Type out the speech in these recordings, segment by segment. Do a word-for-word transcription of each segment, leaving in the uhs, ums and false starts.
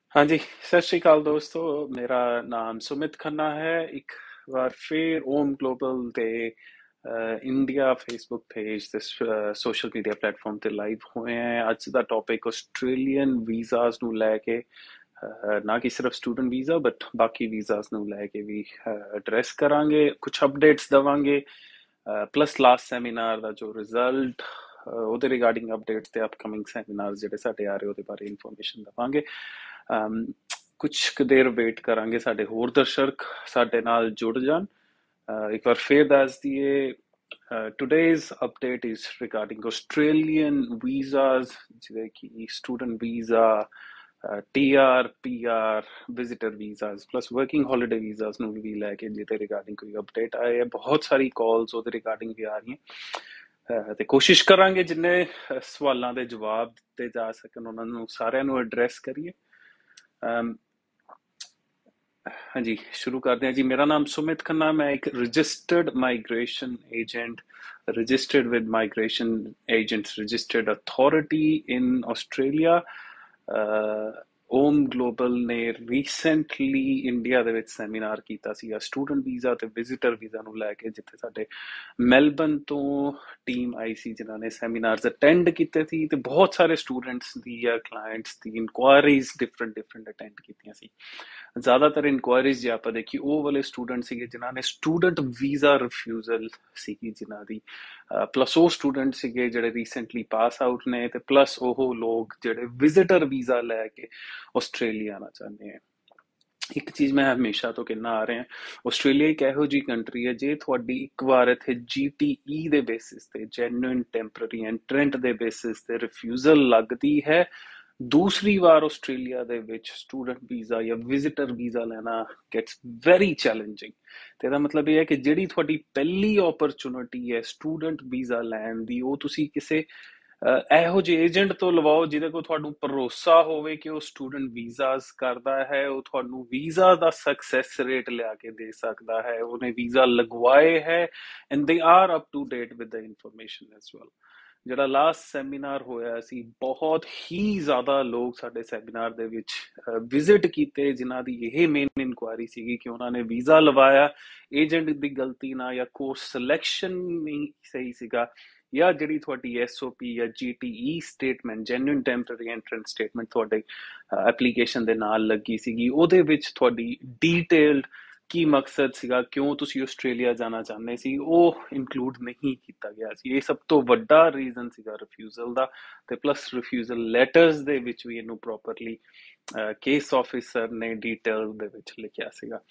हाँ जी, सत श्री अकाल दोस्तों। मेरा नाम सुमित खन्ना है। एक ਵਾਰ ਫੇਰ ਓਮ ਗਲੋਬਲ ਤੇ ਇੰਡੀਆ ਫੇਸਬੁੱਕ ਪੇਜ ਤੇ ਸੋਸ਼ਲ ਮੀਡੀਆ ਪਲੇਟਫਾਰਮ ਤੇ ਲਾਈਵ ਹੋਏ ਆ। ਅੱਜ ਦਾ ਟੌਪਿਕ ਆਸਟ੍ਰੇਲੀਅਨ ਵੀਜ਼ਾਸ ਨੂੰ ਲੈ ਕੇ, ਅਹ, ਨਾ ਕਿ ਸਿਰਫ ਸਟੂਡੈਂਟ ਵੀਜ਼ਾ ਬਟ ਬਾਕੀ ਵੀਜ਼ਾਸ ਨੂੰ ਲੈ ਕੇ ਵੀ ਐਡਰੈਸ ਕਰਾਂਗੇ, ਕੁਝ ਅਪਡੇਟਸ ਦਵਾਂਗੇ, ਪਲੱਸ ਲਾਸਟ ਸੈਮੀਨਾਰ ਦਾ ਜੋ ਰਿਜ਼ਲਟ ਉਹਦੇ ਰਿਗਾਰਡਿੰਗ ਅਪਡੇਟਸ ਤੇ ਅਪਕਮਿੰਗ ਸੈਮੀਨਾਰ ਜਿਹੜੇ ਸਾਡੇ ਆ ਰਹੇ ਉਹਦੇ ਬਾਰੇ ਇਨਫੋਰਮੇਸ਼ਨ ਦਵਾਂਗੇ। ਅਮ, ਕੁਛ ਕੁ ਦੇਰ ਵੇਟ ਕਰਾਂਗੇ ਸਾਡੇ ਹੋਰ ਦਰਸ਼ਕ ਸਾਡੇ ਨਾਲ ਜੁੜ ਜਾਣ। ਅਹ, ਇੱਕ ਵਾਰ ਫੇਰ ਦੱਸ ਦਈਏ, today's update is regarding Australian visas, ਜਿਵੇਂ ਕਿ student visa, T R, P R, visitor visas plus working holiday visas ਨੂੰ ਵੀ ਲੈ ਕੇ ਜਿਹਦੇ ਰਿਗਾਰਡਿੰਗ ਕੋਈ ਅਪਡੇਟ ਆਏ ਹੈ। ਬਹੁਤ ਸਾਰੀ ਕਾਲਸ ਉਹਦੇ ਰਿਗਾਰਡਿੰਗ ਵੀ ਆ ਰਹੀਆਂ, ਅਹ, ਤੇ ਕੋਸ਼ਿਸ਼ ਕਰਾਂਗੇ ਜਿੰਨੇ ਅਹ, ਸਵਾਲਾਂ ਦੇ ਜਵਾਬ ਦਿੱਤੇ ਜਾ ਸਕਣ ਉਹਨਾਂ ਨੂੰ ਸਾਰਿਆਂ ਨੂੰ ਐਡਰੈਸ ਕਰੀਏ। ਅਮ, हाँ जी, शुरू करते हैं जी। मेरा नाम सुमित खन्ना, मैं एक registered migration agent, registered with migration agents registered authority in Australia. Om global ਨੇ ਰੀਸੈਂਟਲੀ ਇੰਡੀਆ ਦੇ ਵਿੱਚ ਸੈਮੀਨਾਰ ਕੀਤਾ ਸੀ ਸਟੂਡੈਂਟ ਵੀਜ਼ਾ ਤੇ ਵਿਜ਼ਿਟਰ ਵੀਜ਼ਾ ਨੂੰ ਲੈ ਕੇ, ਜਿੱਥੇ ਸਾਡੇ ਮੈਲਬਨ ਤੋਂ ਟੀਮ ਆਈ ਸੀ ਜਿਨ੍ਹਾਂ ਨੇ ਸੈਮੀਨਾਰਸ ਅਟੈਂਡ ਕੀਤੇ ਸੀ ਤੇ ਬਹੁਤ ਸਾਰੇ ਸਟੂਡੈਂਟਸ ਦੀ ਜਾਂ ਕਲਾਇੰਟਸ ਦੀ ਇਨਕੁਆਇਰੀਜ਼ ਡਿਫਰੈਂਟ ਡਿਫਰੈਂਟ ਅਟੈਂਡ ਕੀਤੀਆਂ ਸੀ। ਜ਼ਿਆਦਾਤਰ ਇਨਕੁਆਇਰੀਜ਼ ਜੇ ਆਪਾਂ ਦੇਖੀ ਉਹ ਵਾਲੇ ਸਟੂਡੈਂਟ ਸੀਗੇ ਜਿਨ੍ਹਾਂ ਨੇ ਸਟੂਡੈਂਟ ਵੀਜ਼ਾ ਰਿਫਿਊਜ਼ਲ ਸੀਗੀ ਜਿਨ੍ਹਾਂ ਦੀ, ਪਲੱਸ ਉਹ ਸਟੂਡੈਂਟ ਸੀਗੇ ਜਿਹੜੇ ਰੀਸੈਂਟਲੀ ਪਾਸ ਆਊਟ ਨੇ, ਤੇ ਪਲੱਸ ਉਹ ਲੋਕ ਜਿਹੜੇ ਵਿਜ਼ਿਟਰ ਵੀਜ਼ਾ ਲੈ ਕੇ ਆਸਟ੍ਰੇਲੀਆ ਆਉਣਾ ਚਾਹੁੰਦੇ ਆ। ਇੱਕ ਚੀਜ਼ ਮੈਂ ਹਮੇਸ਼ਾ ਤੋਂ ਕਹਿਣਾ ਆ ਰਿਹਾ, ਆਸਟ੍ਰੇਲੀਆ ਇੱਕ ਇਹੋ ਜਿਹੀ ਕੰਟਰੀ ਹੈ ਜੇ ਤੁਹਾਡੀ ਇੱਕ ਵਾਰ ਇੱਥੇ ਜੀ ਟੀ ਈ ਦੇ ਬੇਸਿਸ ਤੇ, ਜੈਨੂਇਨ ਟੈਂਪਰਰੀ ਐਂਟਰੈਂਟ ਦੇ ਬੇਸਿਸ ਤੇ ਰਿਫਿਊਜ਼ਲ ਲੱਗਦੀ ਹੈ, ਦੂਸਰੀ ਵਾਰ ਆਸਟ੍ਰੇਲੀਆ ਦੇ ਵਿੱਚ ਸਟੂਡੈਂਟ ਵੀਜ਼ਾ ਜਾਂ ਵਿਜ਼ਿਟਰ ਵੀਜ਼ਾ ਲੈਣਾ ਗੈਟਸ ਵੈਰੀ ਚੈਲੰਜਿੰਗ। ਤੇ ਇਹਦਾ ਮਤਲਬ ਇਹ ਹੈ ਕਿ ਜਿਹੜੀ ਤੁਹਾਡੀ ਪਹਿਲੀ ਓਪਰਚੁਨਿਟੀ ਹੈ ਸਟੂਡੈਂਟ ਵੀਜ਼ਾ ਲੈਣ ਦੀ, ਉਹ ਤੁਸੀਂ ਕਿਸੇ ਇਹੋ ਜਿਹੇ ਏਜੰਟ ਤੋਂ ਲਵਾਓ ਜਿਹਦੇ ਕੋਲ ਤੁਹਾਨੂੰ ਭਰੋਸਾ ਹੋਵੇ ਕਿ ਉਹ ਸਟੂਡੈਂਟ ਵੀਜ਼ਾਸ ਕਰਦਾ ਹੈ, ਉਹ ਤੁਹਾਨੂੰ ਵੀਜ਼ਾ ਦਾ ਸਕਸੈਸ ਰੇਟ ਲਿਆ ਕੇ ਦੇ ਸਕਦਾ ਹੈ, ਉਹਨੇ ਵੀਜ਼ਾ ਲਗਵਾਏ ਹੈ, and they are up to date with the information as well. ਜਿਹੜਾ ਲਾਸਟ ਸੈਮੀਨਾਰ ਹੋਇਆ ਸੀ, ਬਹੁਤ ਹੀ ਜ਼ਿਆਦਾ ਲੋਕ ਸਾਡੇ ਸੈਮੀਨਾਰ ਦੇ ਵਿੱਚ ਵਿਜ਼ਿਟ ਕੀਤੇ ਜਿਨ੍ਹਾਂ ਦੀ ਇਹ ਮੇਨ ਇਨਕੁਆਇਰੀ ਸੀਗੀ ਕਿ ਉਹਨਾਂ ਨੇ ਵੀਜ਼ਾ ਲਵਾਇਆ ਏਜੰਟ ਦੀ ਗਲਤੀ ਨਾਲ, ਜਾਂ ਕੋਰਸ ਸਿਲੈਕਸ਼ਨ ਨਹੀਂ ਸਹੀ ਸੀਗਾ, ਜਾਂ ਜਿਹੜੀ ਤੁਹਾਡੀ ਐਸ ਓ ਪੀ ਜਾਂ G T E statement, genuine temporary entrant statement ਤੁਹਾਡੇ ਐਪਲੀਕੇਸ਼ਨ ਦੇ ਨਾਲ ਲੱਗੀ ਸੀਗੀ, ਉਹਦੇ ਵਿੱਚ ਤੁਹਾਡੀ ਡੀਟੇਲਡ ਕੀ ਮਕਸਦ ਸੀਗਾ, ਕਿਉਂ ਤੁਸੀਂ ਆਸਟ੍ਰੇਲੀਆ ਜਾਣਾ ਚਾਹੁੰਦੇ ਸੀ, ਉਹ ਇਨਕਲੂਡ ਨਹੀਂ ਕੀਤਾ ਗਿਆ ਸੀ। ਇਹ ਸਭ ਤੋਂ ਵੱਡਾ ਰੀਜ਼ਨ ਸੀਗਾ ਰਿਫਿਊਜ਼ਲ ਦਾ। ਤੇ ਪਲੱਸ ਰਿਫਿਊਜ਼ਲ ਲੈਟਰਸ ਦੇ ਵਿੱਚ ਵੀ ਇਹਨੂੰ ਪ੍ਰੋਪਰਲੀ ਕੇਸ ਆਫਿਸਰ ਨੇ ਡੀਟੇਲ ਦੇ ਵਿੱਚ ਲਿਖਿਆ ਸੀਗਾ।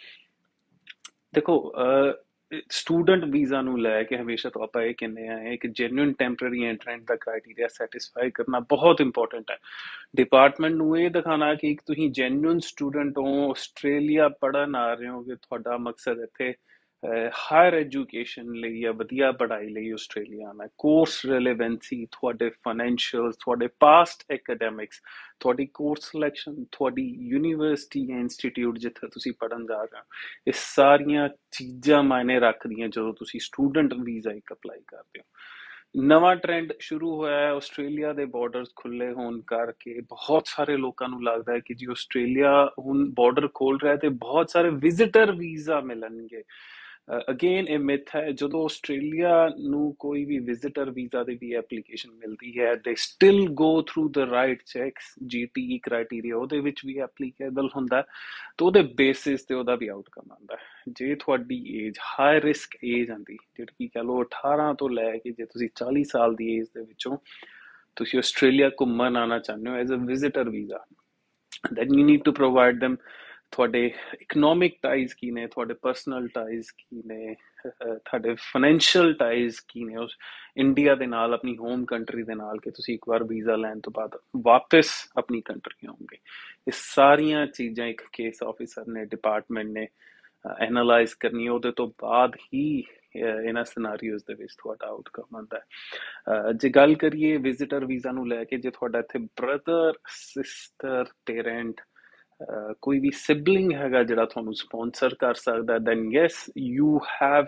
ਦੇਖੋ, ਸਟੂਡੈਂਟ ਵੀਜ਼ਾ ਨੂੰ ਲੈ ਕੇ ਹਮੇਸ਼ਾ ਤੋਂ ਆਪਾਂ ਇਹ ਕਹਿੰਦੇ ਆ, ਇੱਕ ਜੈਨੂਇਨ ਟੈਂਪਰਰੀ ਐਂਟਰੈਂਟ ਦਾ ਕ੍ਰਾਈਟੇਰੀਆ ਸੈਟੀਸਫਾਈ ਕਰਨਾ ਬਹੁਤ ਇੰਪੋਰਟੈਂਟ ਹੈ। ਡਿਪਾਰਟਮੈਂਟ ਨੂੰ ਇਹ ਦਿਖਾਣਾ ਕਿ ਤੁਸੀਂ ਜੈਨੂਇਨ ਸਟੂਡੈਂਟ ਹੋ, ਆਸਟ੍ਰੇਲੀਆ ਪੜ੍ਹਨ ਆ ਰਹੇ ਹੋ, ਕਿ ਤੁਹਾਡਾ ਮਕਸਦ ਇੱਥੇ ਹਾਇਰ ਐਜੂਕੇਸ਼ਨ ਲਈ ਜਾਂ ਵਧੀਆ ਪੜ੍ਹਾਈ ਲਈ ਆਸਟ੍ਰੇਲੀਆ ਆਉਣਾ, ਕੋਰਸ ਰਿਲੇਵੈਂਸੀ, ਤੁਹਾਡੇ ਫਾਈਨੈਂਸ਼ੀਅਲ, ਤੁਹਾਡੇ ਪਾਸਟ ਐਕੈਡੈਮਿਕਸ, ਤੁਹਾਡੀ ਕੋਰਸ ਸਿਲੈਕਸ਼ਨ, ਤੁਹਾਡੀ ਯੂਨੀਵਰਸਿਟੀ ਜਾਂ ਇੰਸਟੀਟਿਊਟ ਜਿੱਥੇ ਤੁਸੀਂ ਪੜ੍ਹਨ ਜਾ ਰਹੇ ਹੋ, ਇਹ ਸਾਰੀਆਂ ਚੀਜ਼ਾਂ ਮਾਇਨੇ ਰੱਖਦੀਆਂ ਜਦੋਂ ਤੁਸੀਂ ਸਟੂਡੈਂਟ ਵੀਜ਼ਾ ਇੱਕ ਅਪਲਾਈ ਕਰਦੇ ਹੋ। ਨਵਾਂ ਟ੍ਰੈਂਡ ਸ਼ੁਰੂ ਹੋਇਆ ਹੈ, ਆਸਟ੍ਰੇਲੀਆ ਦੇ ਬਾਰਡਰਸ ਖੁੱਲੇ ਹੋਣ ਕਰਕੇ ਬਹੁਤ ਸਾਰੇ ਲੋਕਾਂ ਨੂੰ ਲੱਗਦਾ ਹੈ ਕਿ ਜੀ ਆਸਟ੍ਰੇਲੀਆ ਹੁਣ ਬਾਰਡਰ ਖੋਲ ਰਿਹਾ ਤੇ ਬਹੁਤ ਸਾਰੇ ਵਿਜ਼ਿਟਰ ਵੀਜ਼ਾ ਮਿਲਣਗੇ। ਅਗੇਨ ਇਹ ਮਿਥ ਹੈ। ਜਦੋਂ ਆਸਟ੍ਰੇਲੀਆ ਨੂੰ ਕੋਈ ਵੀ ਵਿਜ਼ਿਟਰ ਵੀਜ਼ਾ ਦੀ ਵੀ ਐਪਲੀਕੇਸ਼ਨ ਮਿਲਦੀ ਹੈ, they still go through the right checks, G T E criteria ਉਹਦੇ ਵਿੱਚ ਵੀ ਐਪਲੀਕੇਬਲ ਹੁੰਦਾ, ਤਾਂ ਉਹਦੇ ਬੇਸਿਸ ਤੇ ਉਹਦਾ ਵੀ ਆਊਟਕਮ ਆਉਂਦਾ। ਜੇ ਤੁਹਾਡੀ ਏਜ ਹਾਈ ਰਿਸਕ ਏਜ ਆਂਦੀ, ਜਿਹੜੀ ਕਿ ਕਹ ਲਓ ਅਠਾਰਾਂ ਤੋਂ ਲੈ ਕੇ ਜੇ ਤੁਸੀਂ ਚਾਲੀ ਸਾਲ ਦੀ ਏਜ ਦੇ ਵਿੱਚੋਂ ਤੁਸੀਂ ਆਸਟ੍ਰੇਲੀਆ ਘੁੰਮਣ ਆਉਣਾ ਚਾਹੁੰਦੇ ਹੋ as a visitor visa, then you need to provide them ਤੁਹਾਡੇ ਇਕਨੋਮਿਕ ਟਾਈਜ਼ ਕੀ ਨੇ, ਤੁਹਾਡੇ ਪਰਸਨਲ ਟਾਈਜ਼ ਕੀ ਨੇ, ਤੁਹਾਡੇ ਫਾਈਨੈਂਸ਼ੀਅਲ ਟਾਈਜ਼ ਕੀ ਨੇ ਉਸ ਇੰਡੀਆ ਦੇ ਨਾਲ, ਆਪਣੀ ਹੋਮ ਕੰਟਰੀ ਦੇ ਨਾਲ, ਕਿ ਤੁਸੀਂ ਇੱਕ ਵਾਰ ਵੀਜ਼ਾ ਲੈਣ ਤੋਂ ਬਾਅਦ ਵਾਪਸ ਆਪਣੀ ਕੰਟਰੀ ਆਉਂਗੇ। ਇਹ ਸਾਰੀਆਂ ਚੀਜ਼ਾਂ ਇੱਕ ਕੇਸ ਆਫਿਸਰ ਨੇ, ਡਿਪਾਰਟਮੈਂਟ ਨੇ ਐਨਾਲਾਈਜ਼ ਕਰਨੀ, ਉਹਦੇ ਤੋਂ ਬਾਅਦ ਹੀ ਇਹਨਾਂ ਸਿਨਾਰੀਓਜ਼ ਦੇ ਵਿੱਚ ਤੁਹਾਡਾ ਆਊਟਕਮ ਆਉਂਦਾ ਹੈ। ਜੇ ਗੱਲ ਕਰੀਏ ਵਿਜ਼ਿਟਰ ਵੀਜ਼ਾ ਨੂੰ ਲੈ ਕੇ, ਜੇ ਤੁਹਾਡਾ ਇੱਥੇ ਬ੍ਰਦਰ, ਸਿਸਟਰ, ਪੇਰੈਂਟ, Uh, ਕੋਈ ਵੀ ਸਿਬਲਿੰਗ ਹੈਗਾ ਜਿਹੜਾ ਤੁਹਾਨੂੰ ਸਪਾਂਸਰ ਕਰ ਸਕਦਾ, ਦੈਨ ਯੈਸ ਯੂ ਹੈਵ,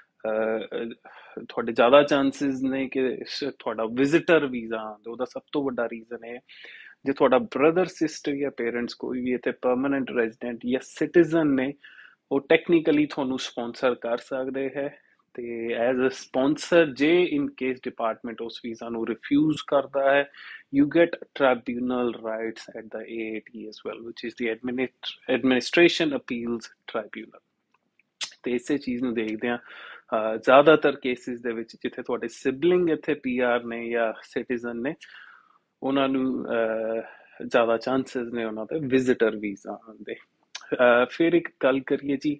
ਤੁਹਾਡੇ ਜ਼ਿਆਦਾ ਚਾਂਸਿਸ ਨੇ ਕਿ ਤੁਹਾਡਾ ਵਿਜ਼ਿਟਰ ਵੀਜ਼ਾ ਆਉਂਦਾ। ਉਹਦਾ ਸਭ ਤੋਂ ਵੱਡਾ ਰੀਜ਼ਨ ਹੈ ਜੇ ਤੁਹਾਡਾ ਬ੍ਰਦਰ ਸਿਸਟਰ ਜਾਂ ਪੇਰੈਂਟਸ ਕੋਈ ਵੀ ਇੱਥੇ ਪਰਮਾਨੈਂਟ ਰੈਜ਼ੀਡੈਂਟ ਜਾਂ ਸਿਟੀਜ਼ਨ ਨੇ, ਉਹ ਟੈਕਨੀਕਲੀ ਤੁਹਾਨੂੰ ਸਪਾਂਸਰ ਕਰ ਸਕਦੇ ਹੈ। ਤੇ ਐਜ਼ ਅ ਸਪਾਂਸਰ, ਜੇ ਇਨ ਕੇਸ ਡਿਪਾਰਟਮੈਂਟ ਉਸ ਵੀਜ਼ਾ ਨੂੰ ਰਿਫਿਊਜ਼ ਕਰਦਾ ਹੈ, you get tribunal rights at the A A T as well, which is the Administration Appeals Tribunal। ਤੇ ਇਸੇ ਚੀਜ਼ ਨੂੰ ਦੇਖਦੇ ਹਾਂ ਜ਼ਿਆਦਾਤਰ ਕੇਸਿਸ ਦੇ ਵਿੱਚ ਜਿੱਥੇ ਤੁਹਾਡੇ ਸਿਬਲਿੰਗ ਇੱਥੇ ਪੀ ਆਰ ਨੇ ਜਾਂ ਸਿਟੀਜ਼ਨ ਨੇ, ਉਹਨਾਂ ਨੂੰ ਜ਼ਿਆਦਾ ਚਾਂਸਸ ਨੇ ਉਹਨਾਂ ਦੇ ਵਿਜ਼ਿਟਰ ਵੀਜ਼ਾ ਆਉਣ ਦੇ। ਫਿਰ ਇੱਕ ਗੱਲ ਕਰੀਏ ਜੀ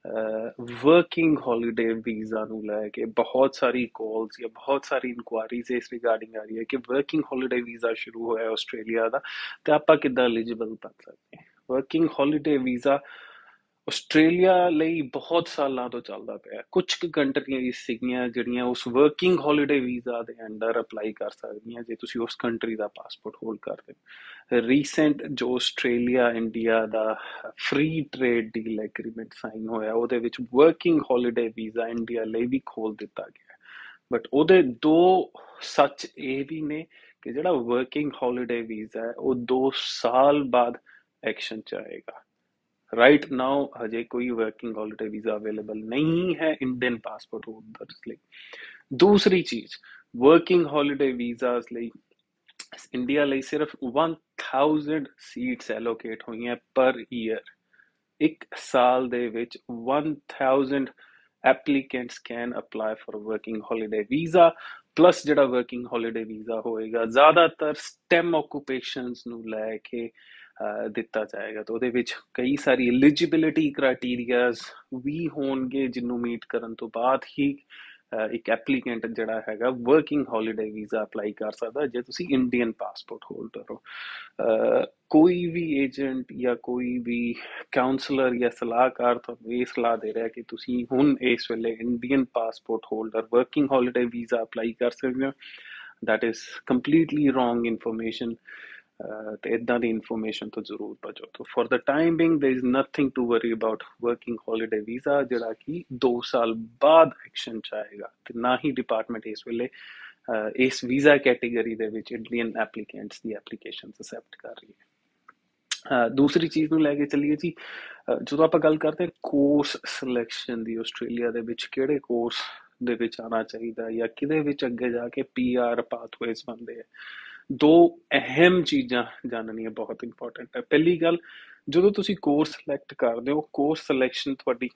ਵਰਕਿੰਗ ਹੌਲੀਡੇ ਵੀਜ਼ਾ ਨੂੰ ਲੈ ਕੇ, ਬਹੁਤ ਸਾਰੀ ਕਾਲਸ ਜਾਂ ਬਹੁਤ ਸਾਰੀ ਇਨਕੁਆਇਰੀਜ਼ ਇਸ ਰਿਗਾਰਡਿੰਗ ਆ ਰਹੀ ਹੈ ਕਿ ਵਰਕਿੰਗ ਹੌਲੀਡੇ ਵੀਜ਼ਾ ਸ਼ੁਰੂ ਹੋਇਆ ਆਸਟ੍ਰੇਲੀਆ ਦਾ, ਤੇ ਆਪਾਂ ਕਿੱਦਾਂ ਐਲੀਜੀਬਲ ਬਣ ਸਕਦੇ ਹਾਂ। ਵਰਕਿੰਗ ਹੌਲੀਡੇ ਵੀਜ਼ਾ ਆਸਟ੍ਰੇਲੀਆ ਲਈ ਬਹੁਤ ਸਾਲਾਂ ਤੋਂ ਚੱਲਦਾ ਪਿਆ। ਕੁਝ ਕੁ ਕੰਟਰੀਆਂ ਸੀਗੀਆਂ ਜਿਹੜੀਆਂ ਉਸ ਵਰਕਿੰਗ ਹੌਲੀਡੇ ਵੀਜ਼ਾ ਦੇ ਅੰਡਰ ਅਪਲਾਈ ਕਰ ਸਕਦੀਆਂ ਜੇ ਤੁਸੀਂ ਉਸ ਕੰਟਰੀ ਦਾ ਪਾਸਪੋਰਟ ਹੋਲਡ ਕਰਦੇ ਹੋ। ਰੀਸੈਂਟ ਜੋ ਆਸਟ੍ਰੇਲੀਆ ਇੰਡੀਆ ਦਾ free trade deal agreement sign ਹੋਇਆ, ਉਹਦੇ ਵਿੱਚ ਵਰਕਿੰਗ ਹੌਲੀਡੇ ਵੀਜ਼ਾ ਇੰਡੀਆ ਲਈ ਵੀ ਖੋਲ ਦਿੱਤਾ ਗਿਆ। ਬਟ ਉਹਦੇ ਦੋ ਸੱਚ ਇਹ ਵੀ ਨੇ ਕਿ ਜਿਹੜਾ ਵਰਕਿੰਗ ਹੌਲੀਡੇ ਵੀਜ਼ਾ ਹੈ ਉਹ ਦੋ ਸਾਲ ਬਾਅਦ ਐਕਸ਼ਨ 'ਚ ਆਏਗਾ। ਰਾਈਟ ਨਾਓ ਹਜੇ ਕੋਈ ਵਰਕਿੰਗ ਹੌਲੀਡੇ ਵੀਜ਼ਾ ਅਵੇਲੇਬਲ ਨਹੀਂ ਹੈ ਇੰਡੀਅਨ ਪਾਸਪੋਰਟ ਹੋਲਡਰਸ ਲਈ। ਦੂਸਰੀ ਚੀਜ਼, ਵਰਕਿੰਗ ਹੌਲੀਡੇ ਵੀਜ਼ਾਸ ਲਈ ਇੰਡੀਆ ਲਈ ਸਿਰਫ one thousand ਸੀਟਸ ਐਲੋਕੇਟ ਹੋਈਆਂ ਪਰ ਈਅਰ। ਇੱਕ ਸਾਲ ਦੇ ਵਿੱਚ one thousand applicants can apply for working holiday visa, plus ਜਿਹੜਾ ਵਰਕਿੰਗ ਹੌਲੀਡੇ ਵੀਜ਼ਾ ਹੋਏਗਾ ਜ਼ਿਆਦਾਤਰ ਸਟੈਮ ਓਕੂਪੇਸ਼ਨਸ ਨੂੰ ਲੈ ਕੇ ਦਿੱਤਾ ਜਾਏਗਾ। ਤਾਂ ਉਹਦੇ ਵਿੱਚ ਕਈ ਸਾਰੀ ਐਲੀਜੀਬਿਲਿਟੀ ਕ੍ਰਾਈਟੀਰੀਆਜ਼ ਵੀ ਹੋਣਗੇ ਜਿਹਨੂੰ ਮੀਟ ਕਰਨ ਤੋਂ ਬਾਅਦ ਹੀ ਇੱਕ ਐਪਲੀਕੈਂਟ ਜਿਹੜਾ ਹੈਗਾ ਵਰਕਿੰਗ ਹੌਲੀਡੇ ਵੀਜ਼ਾ ਅਪਲਾਈ ਕਰ ਸਕਦਾ ਜੇ ਤੁਸੀਂ ਇੰਡੀਅਨ ਪਾਸਪੋਰਟ ਹੋਲਡਰ ਹੋ। ਕੋਈ ਵੀ ਏਜੰਟ ਜਾਂ ਕੋਈ ਵੀ ਕਾਉਂਸਲਰ ਜਾਂ ਸਲਾਹਕਾਰ ਤੁਹਾਨੂੰ ਇਹ ਸਲਾਹ ਦੇ ਰਿਹਾ ਕਿ ਤੁਸੀਂ ਹੁਣ ਇਸ ਵੇਲੇ Indian passport holder working holiday visa apply ਕਰ ਸਕਦੇ ਹੋ, that is completely wrong information. ਤੇ ਇਦਾਂ ਦੀ ਇਨਫੋਰਮੇਸ਼ਨ ਤੋਂ ਜ਼ਰੂਰ ਬਚੋ। ਤਾਂ for the time being there is nothing to worry about working holiday visa ਜਿਹੜਾ ਕਿ ਦੋ ਸਾਲ ਬਾਅਦ ਐਕਸ਼ਨ ਚ ਆਏਗਾ, ਤੇ ਨਾ ਹੀ ਡਿਪਾਰਟਮੈਂਟ ਇਸ ਵੇਲੇ ਇਸ ਵੀਜ਼ਾ ਕੈਟੇਗਰੀ ਦੇ ਵਿੱਚ ਇੰਡੀਅਨ ਐਪਲੀਕੈਂਟਸ ਦੀ ਐਪਲੀਕੇਸ਼ਨਸ ਅਸੈਪਟ ਕਰ ਰਹੀ ਹੈ। ਦੂਸਰੀ ਚੀਜ਼ ਨੂੰ ਲੈ ਕੇ ਚੱਲੀਏ ਜੀ, ਜਦੋਂ ਆਪਾਂ ਗੱਲ ਕਰਦੇ ਕੋਰਸ ਸਿਲੈਕਸ਼ਨ ਦੀ ਆਸਟ੍ਰੇਲੀਆ ਦੇ ਵਿੱਚ ਕਿਹੜੇ ਕੋਰਸ ਦੇ ਵਿੱਚ ਆਉਣਾ ਚਾਹੀਦਾ ਜਾਂ ਕਿਹਦੇ ਵਿੱਚ ਅੱਗੇ ਜਾ ਕੇ ਪੀ ਆਰ ਪਾਥਵੇਜ਼ ਬਣਦੇ ਆ, ਦੋ ਅਹਿਮ ਚੀਜ਼ਾਂ ਜਾਣਨੀਆਂ ਬਹੁਤ ਇੰਪੋਰਟੈਂਟ ਹੈ। ਪਹਿਲੀ ਗੱਲ, ਜਦੋਂ ਤੁਸੀਂ ਕੋਰਸ ਸਿਲੈਕਟ ਕਰਦੇ ਹੋ, ਕੋਰਸ ਸਿਲੈਕਸ਼ਨ ਤੁਹਾਡੀ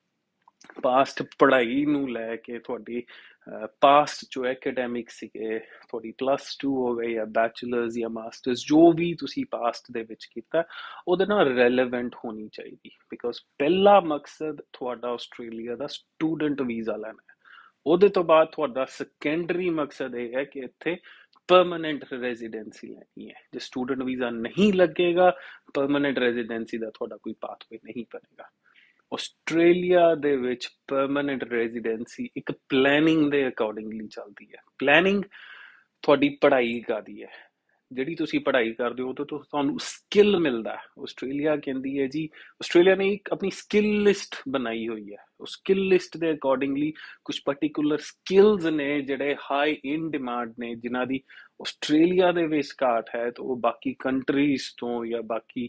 ਪਾਸਟ ਪੜ੍ਹਾਈ ਨੂੰ ਲੈ ਕੇ, ਤੁਹਾਡੀ ਪਾਸਟ ਜੋ ਐਕੈਡੈਮਿਕ ਸੀਗੇ, ਤੁਹਾਡੀ ਪਲੱਸ ਟੂ ਹੋਵੇ ਜਾਂ ਬੈਚਲਰਸ ਜਾਂ ਮਾਸਟਰਸ, ਜੋ ਵੀ ਤੁਸੀਂ ਪਾਸਟ ਦੇ ਵਿੱਚ ਕੀਤਾ ਉਹਦੇ ਨਾਲ ਰੈਲੇਵੈਂਟ ਹੋਣੀ ਚਾਹੀਦੀ। ਬਿਕੋਜ਼ ਪਹਿਲਾ ਮਕਸਦ ਤੁਹਾਡਾ ਆਸਟ੍ਰੇਲੀਆ ਦਾ ਸਟੂਡੈਂਟ ਵੀਜ਼ਾ ਲੈਣਾ ਹੈ। ਉਹਦੇ ਤੋਂ ਬਾਅਦ ਤੁਹਾਡਾ ਸੈਕੰਡਰੀ ਮਕਸਦ ਇਹ ਹੈ ਕਿ ਇੱਥੇ ਪਰਮਾਨੈਂਟ ਰੈਜ਼ੀਡੈਂਸੀ ਲੈਣੀ ਹੈ। ਜੇ ਸਟੂਡੈਂਟ ਵੀਜ਼ਾ ਨਹੀਂ ਲੱਗੇਗਾ, ਪਰਮਾਨੈਂਟ ਰੈਜ਼ੀਡੈਂਸੀ ਦਾ ਤੁਹਾਡਾ ਕੋਈ ਪਾਥਵੇ ਨਹੀਂ ਬਣੇਗਾ। ਆਸਟ੍ਰੇਲੀਆ ਦੇ ਵਿੱਚ ਪਰਮਾਨੈਂਟ ਰੈਜ਼ੀਡੈਂਸੀ ਇੱਕ ਪਲੈਨਿੰਗ ਦੇ ਅਕੋਰਡਿੰਗਲੀ ਚੱਲਦੀ ਹੈ। ਪਲੈਨਿੰਗ ਤੁਹਾਡੀ ਪੜ੍ਹਾਈ ਕਾਦੀ ਹੈ, ਜਿਹੜੀ ਤੁਸੀਂ ਪੜ੍ਹਾਈ ਕਰਦੇ ਹੋ ਉਹਦੇ ਤੋਂ ਤੁਹਾਨੂੰ ਸਕਿੱਲ ਮਿਲਦਾ। ਆਸਟ੍ਰੇਲੀਆ ਕਹਿੰਦੀ ਹੈ ਜੀ, ਆਸਟ੍ਰੇਲੀਆ ਨੇ ਇੱਕ ਆਪਣੀ ਸਕਿੱਲ ਲਿਸਟ ਬਣਾਈ ਹੋਈ ਹੈ। ਉਹ ਸਕਿੱਲ ਲਿਸਟ ਦੇ ਅਕੋਰਡਿੰਗਲੀ ਕੁਝ ਪਾਰਟਿਕੂਲਰ ਸਕਿੱਲਸ ਨੇ ਜਿਹੜੇ ਹਾਈ ਇਨ ਡਿਮਾਂਡ ਨੇ, ਜਿਨ੍ਹਾਂ ਦੀ ਆਸਟ੍ਰੇਲੀਆ ਦੇ ਵਿੱਚ ਘਾਟ ਹੈ, ਤਾਂ ਉਹ ਬਾਕੀ ਕੰਟਰੀਜ਼ ਤੋਂ ਜਾਂ ਬਾਕੀ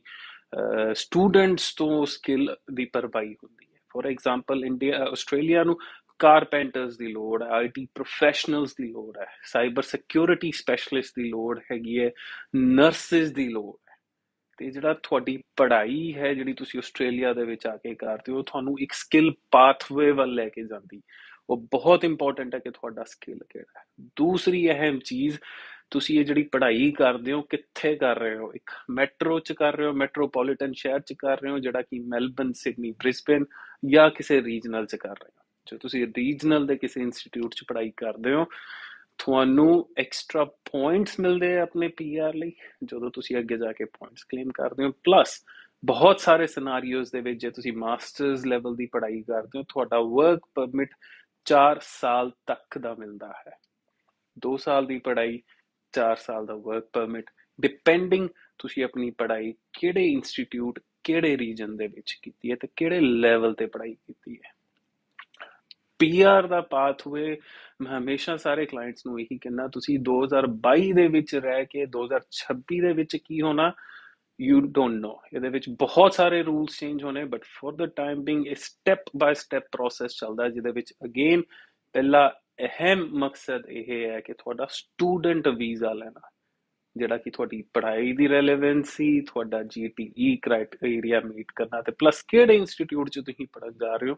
ਸਟੂਡੈਂਟਸ ਤੋਂ ਸਕਿੱਲ ਦੀ ਭਰਪਾਈ ਹੁੰਦੀ ਹੈ। ਫੋਰ ਐਗਜ਼ਾਮਪਲ, ਇੰਡੀਆ ਆਸਟ੍ਰੇਲੀਆ ਨੂੰ ਕਾਰਪੈਂਟਰਸ ਦੀ ਲੋੜ ਹੈ, ਆਈ ਟੀ ਪ੍ਰੋਫੈਸ਼ਨਲਸ ਦੀ ਲੋੜ ਹੈ, ਸਾਈਬਰ ਸਿਕਿਉਰਿਟੀ ਸਪੈਸ਼ਲਿਸਟ ਦੀ ਲੋੜ ਹੈਗੀ ਹੈ, ਨਰਸਿਸ ਦੀ ਲੋੜ ਹੈ। ਤੇ ਜਿਹੜਾ ਤੁਹਾਡੀ ਪੜ੍ਹਾਈ ਹੈ ਜਿਹੜੀ ਤੁਸੀਂ ਆਸਟ੍ਰੇਲੀਆ ਦੇ ਵਿੱਚ ਆ ਕੇ ਕਰਦੇ ਹੋ, ਤੁਹਾਨੂੰ ਇੱਕ ਸਕਿੱਲ ਪਾਥਵੇ ਵੱਲ ਲੈ ਕੇ ਜਾਂਦੀ। ਉਹ ਬਹੁਤ ਇੰਪੋਰਟੈਂਟ ਹੈ ਕਿ ਤੁਹਾਡਾ ਸਕਿੱਲ ਕਿਹੜਾ ਹੈ। ਦੂਸਰੀ ਅਹਿਮ ਚੀਜ਼, ਤੁਸੀਂ ਇਹ ਜਿਹੜੀ ਪੜ੍ਹਾਈ ਕਰਦੇ ਹੋ ਕਿੱਥੇ ਕਰ ਰਹੇ ਹੋ? ਇੱਕ ਮੈਟਰੋ 'ਚ ਕਰ ਰਹੇ ਹੋ, ਮੈਟਰੋਪੋਲੀਟਨ ਸ਼ਹਿਰ 'ਚ ਕਰ ਰਹੇ ਹੋ ਜਿਹੜਾ ਕਿ ਮੈਲਬਨ, ਸਿਡਨੀ, ਬ੍ਰਿਸਬੇਨ, ਜਾਂ ਕਿਸੇ ਰੀਜਨਲ 'ਚ ਕਰ ਰਹੇ ਹੋ। ਜੇ ਤੁਸੀਂ ਰੀਜਨਲ ਦੇ ਕਿਸੇ ਇੰਸਟੀਟਿਊਟ 'ਚ ਪੜ੍ਹਾਈ ਕਰਦੇ ਹੋ, ਤੁਹਾਨੂੰ ਐਕਸਟਰਾ ਪੁਆਇੰਟਸ ਮਿਲਦੇ ਆ ਆਪਣੇ ਪੀ ਆਰ ਲਈ ਜਦੋਂ ਤੁਸੀਂ ਅੱਗੇ ਜਾ ਕੇ ਪੁਆਇੰਟਸ ਕਲੇਮ ਕਰਦੇ ਹੋ। ਪਲੱਸ ਬਹੁਤ ਸਾਰੇ ਸਿਨਾਰੀਓਜ਼ ਦੇ ਵਿੱਚ ਜੇ ਤੁਸੀਂ ਮਾਸਟਰਸ ਲੈਵਲ ਦੀ ਪੜ੍ਹਾਈ ਕਰਦੇ ਹੋ, ਤੁਹਾਡਾ ਵਰਕ ਪਰਮਿਟ ਚਾਰ ਸਾਲ ਤੱਕ ਦਾ ਮਿਲਦਾ ਹੈ। ਦੋ ਸਾਲ ਦੀ ਪੜ੍ਹਾਈ, ਚਾਰ ਸਾਲ ਦਾ ਵਰਕ ਪਰਮਿਟ, ਡਿਪੈਂਡਿੰਗ ਤੁਸੀਂ ਆਪਣੀ ਪੜ੍ਹਾਈ ਕਿਹੜੇ ਇੰਸਟੀਟਿਊਟ, ਕਿਹੜੇ ਰੀਜਨ ਦੇ ਵਿੱਚ ਕੀਤੀ ਹੈ ਤੇ ਕਿਹੜੇ ਲੈਵਲ ਤੇ ਪੜ੍ਹਾਈ ਕੀਤੀ ਹੈ। ਪੀ ਆਰ ਦਾ ਪਾਥਵੇ ਮੈਂ ਹਮੇਸ਼ਾ ਸਾਰੇ ਕਲਾਇੰਟਸ ਨੂੰ ਇਹੀ ਕਹਿੰਦਾ, ਤੁਸੀਂ ਦੋ ਹਜ਼ਾਰ ਬਾਈ ਦੇ ਵਿੱਚ ਰਹਿ ਕੇ ਦੋ ਹਜ਼ਾਰ ਛੱਬੀ ਦੇ ਵਿੱਚ ਕੀ ਹੋਣਾ ਯੂ ਡੋਂਟ ਨੋ। ਇਹਦੇ ਵਿੱਚ ਬਹੁਤ ਸਾਰੇ ਰੂਲਸ ਚੇਂਜ ਹੋਣੇ, but for the time being ਇਹ ਸਟੈਪ ਬਾय ਸਟੈਪ ਪ੍ਰੋਸੈਸ ਚੱਲਦਾ, ਜਿਹਦੇ ਵਿੱਚ ਅਗੇਨ ਪਹਿਲਾ ਅਹਿਮ ਮਕਸਦ ਇਹ ਹੈ ਕਿ ਤੁਹਾਡਾ ਸਟੂਡੈਂਟ ਵੀਜ਼ਾ ਲੈਣਾ, ਜਿਹੜਾ ਕਿ ਤੁਹਾਡੀ ਪੜ੍ਹਾਈ ਦੀ ਰੈਲੇਵੈਂਸੀ, ਤੁਹਾਡਾ ਜੀ ਟੀ ਈ ਕ੍ਰਾਈਟੇਰੀਆ ਮੀਟ ਕਰਨਾ, ਤੇ ਪਲੱਸ ਕਿਹੜੇ ਇੰਸਟੀਟਿਊਟ 'ਚ ਤੁਸੀਂ ਪੜ੍ਹਨ ਜਾ ਰਹੇ ਹੋ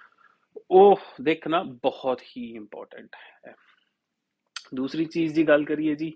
ਉਹ ਦੇਖਣਾ ਬਹੁਤ ਹੀ ਇੰਪੋਰਟੈਂਟ ਹੈ। ਦੂਸਰੀ ਚੀਜ਼ ਦੀ ਗੱਲ ਕਰੀਏ ਜੀ,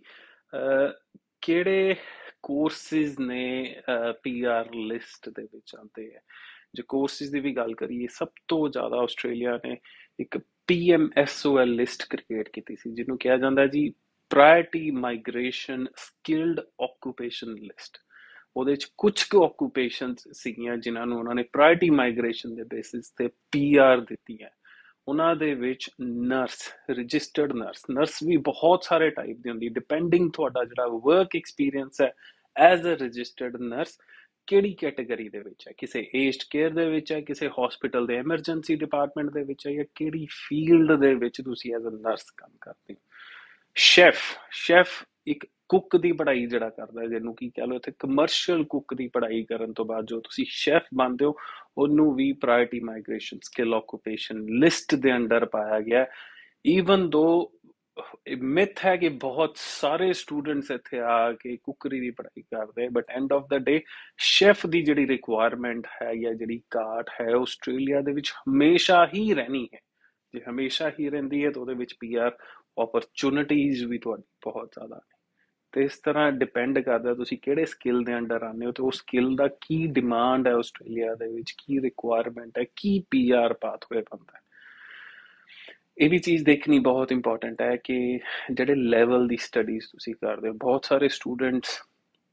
ਕਿਹੜੇ ਕੋਰਸਿਸ ਨੇ ਪੀ ਆਰ ਲਿਸਟ ਦੇ ਵਿੱਚ ਆਉਂਦੇ ਹੈ। ਜੇ ਕੋਰਸਿਸ ਦੀ ਵੀ ਗੱਲ ਕਰੀਏ, ਸਭ ਤੋਂ ਜ਼ਿਆਦਾ ਆਸਟ੍ਰੇਲੀਆ ਨੇ ਇੱਕ P M S O L list create ਕੀਤੀ ਸੀ, ਜਿਹਨੂੰ ਕਿਹਾ ਜਾਂਦਾ ਜੀ priority migration skilled occupation list. ਉਹਦੇ ਚ ਕੁਝ ਕੁ ਆਕੂਪੇਸ਼ਨਸ ਸੀਗੀਆਂ ਜਿਨ੍ਹਾਂ ਨੂੰ ਉਹਨਾਂ ਨੇ ਪ੍ਰਾਇਰਟੀ ਮਾਈਗ੍ਰੇਸ਼ਨ ਦੇ ਬੇਸਿਸ ਤੇ ਪੀ ਆਰ ਦਿੱਤੀ ਹੈ। ਉਹਨਾਂ ਦੇ ਵਿੱਚ ਨਰਸ, ਰਜਿਸਟਰਡ ਨਰਸ, ਨਰਸ ਵੀ ਬਹੁਤ ਸਾਰੇ ਟਾਈਪ ਦੀ ਹੁੰਦੀ, ਡਿਪੈਂਡਿੰਗ ਤੁਹਾਡਾ ਜਿਹੜਾ ਵਰਕ ਐਕਸਪੀਰੀਅੰਸ ਹੈ ਐਜ਼ ਅ ਰਜਿਸਟਰਡ ਨਰਸ ਕਿਹੜੀ ਕੈਟਾਗਰੀ ਦੇ ਵਿੱਚ ਹੈ, ਕਿਸੇ ਏਜਡ ਕੇਅਰ ਦੇ ਵਿੱਚ ਹੈ, ਕਿਸੇ ਹਸਪੀਟਲ ਦੇ ਐਮਰਜੈਂਸੀ ਡਿਪਾਰਟਮੈਂਟ ਦੇ ਵਿੱਚ ਹੈ, ਜਾਂ ਕਿਹੜੀ ਫੀਲਡ ਦੇ ਵਿੱਚ ਤੁਸੀਂ ਐਜ਼ ਅ ਨਰਸ ਕੰਮ ਕਰਦੇ ਹੋ। ਸ਼ੈਫ, ਸ਼ੈਫ ਇੱਕ ਕੁੱਕ ਦੀ ਪੜ੍ਹਾਈ ਜਿਹੜਾ ਕਰਦਾ, ਜਿਹਨੂੰ ਕੀ ਕਹਿ ਲਓ ਇੱਥੇ ਕਮਰਸ਼ੀਅਲ ਕੁੱਕ ਦੀ ਪੜ੍ਹਾਈ ਕਰਨ ਤੋਂ ਬਾਅਦ ਜੋ ਤੁਸੀਂ ਸ਼ੈਫ ਬਣਦੇ ਹੋ, ਉਹਨੂੰ ਵੀ priority migration skill occupation list ਦੇ ਅੰਡਰ ਪਾਇਆ ਗਿਆ। ਈਵਨ ਦੋ ਮਿਥ ਹੈ ਕਿ ਬਹੁਤ ਸਾਰੇ ਸਟੂਡੈਂਟਸ ਇੱਥੇ ਆ ਕੇ ਕੁੱਕਰੀ ਦੀ ਪੜ੍ਹਾਈ ਕਰਦੇ, but end of the day chef ਦੀ ਜਿਹੜੀ ਰਿਕੁਆਇਰਮੈਂਟ ਹੈ ਜਾਂ ਜਿਹੜੀ ਘਾਟ ਹੈ ਆਸਟ੍ਰੇਲੀਆ ਦੇ ਵਿੱਚ ਹਮੇਸ਼ਾ ਹੀ ਰਹਿਣੀ ਹੈ। ਜੇ ਹਮੇਸ਼ਾ ਹੀ ਰਹਿੰਦੀ ਹੈ ਤਾਂ ਉਹਦੇ ਵਿੱਚ ਪੀ ਆਰ ਓਪਰਚੁਨਿਟੀਜ਼ ਵੀ ਤੁਹਾਡੀ ਬਹੁਤ ਜ਼ਿਆਦਾ ਨੇ। ਤੇ ਇਸ ਤਰ੍ਹਾਂ ਡਿਪੈਂਡ ਕਰਦਾ ਤੁਸੀਂ ਕਿਹੜੇ ਸਕਿੱਲ ਦੇ ਅੰਡਰ ਆਉਂਦੇ ਹੋ ਤੇ ਉਹ ਸਕਿੱਲ ਦਾ ਕੀ ਡਿਮਾਂਡ ਹੈ ਆਸਟ੍ਰੇਲੀਆ ਦੇ ਵਿੱਚ, ਕੀ ਰਿਕੁਆਇਰਮੈਂਟ ਹੈ, ਕੀ ਪੀ ਆਰ ਪਾਥਵੇ ਬਣਦਾ ਹੈ। ਇਹ ਵੀ ਚੀਜ਼ ਦੇਖਣੀ ਬਹੁਤ ਇੰਪੋਰਟੈਂਟ ਹੈ ਕਿ ਜਿਹੜੇ ਲੈਵਲ ਦੀ ਸਟੱਡੀਜ਼ ਤੁਸੀਂ ਕਰਦੇ ਹੋ, ਬਹੁਤ ਸਾਰੇ ਸਟੂਡੈਂਟਸ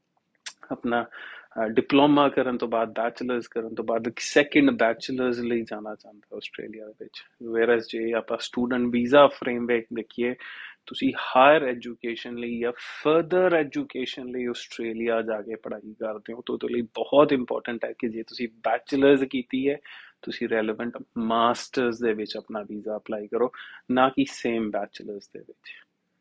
ਆਪਣਾ ਡਿਪਲੋਮਾ ਕਰਨ ਤੋਂ ਬਾਅਦ, ਬੈਚਲਰਸ ਕਰਨ ਤੋਂ ਬਾਅਦ ਸੈਕਿੰਡ ਬੈਚਲਰਸ ਲਈ ਜਾਣਾ ਚਾਹੁੰਦੇ ਆਸਟ੍ਰੇਲੀਆ ਵਿੱਚ, ਵੇਅਰਐਜ਼ ਜੇ ਆਪਾਂ ਸਟੂਡੈਂਟ ਵੀਜ਼ਾ ਫਰੇਮਵਰਕ ਦੇਖੀਏ, ਤੁਸੀਂ ਹਾਇਰ ਐਜੂਕੇਸ਼ਨ ਲਈ ਜਾਂ ਫਰਦਰ ਐਜੂਕੇਸ਼ਨ ਲਈ ਆਸਟ੍ਰੇਲੀਆ ਜਾ ਕੇ ਪੜ੍ਹਾਈ ਕਰਦੇ ਹੋ ਤਾਂ ਉਹਦੇ ਲਈ ਬਹੁਤ ਇੰਪੋਰਟੈਂਟ ਹੈ ਕਿ ਜੇ ਤੁਸੀਂ ਬੈਚਲਰਸ ਕੀਤੀ ਹੈ ਤੁਸੀਂ ਰੈਲੇਵੈਂਟ ਮਾਸਟਰਸ ਦੇ ਵਿੱਚ ਆਪਣਾ ਵੀਜ਼ਾ ਅਪਲਾਈ ਕਰੋ, ਨਾ ਕਿ ਸੇਮ ਬੈਚਲਰਸ ਦੇ ਵਿੱਚ।